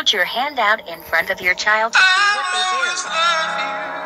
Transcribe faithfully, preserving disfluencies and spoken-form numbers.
Put your hand out in front of your child to see what they do.